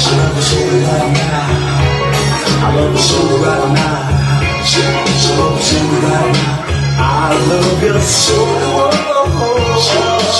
love you so right now. I love you so right now. So right now. I love you so.